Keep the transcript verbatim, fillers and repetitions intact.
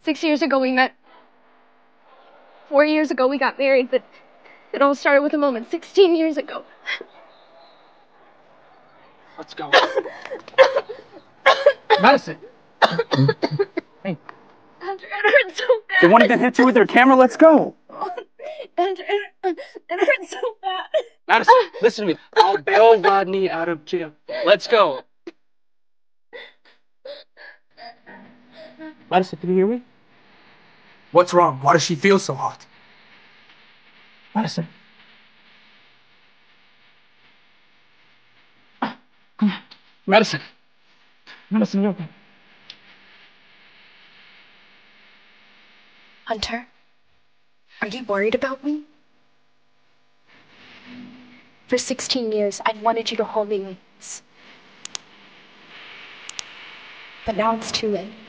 Six years ago we met. Four years ago we got married, but it all started with a moment sixteen years ago. Let's go. Madison! Hey. Andrew, it hurts so bad. They wanted to hit you with their camera, let's go! Andrew, it, it hurts so bad. Madison, listen to me. I'll bail Rodney out of jail. Let's go. Madison, can you hear me? What's wrong? Why does she feel so hot? Madison. Madison. Madison, you okay? Hunter, are you worried about me? For sixteen years, I've wanted you to hold me like this. But now it's too late.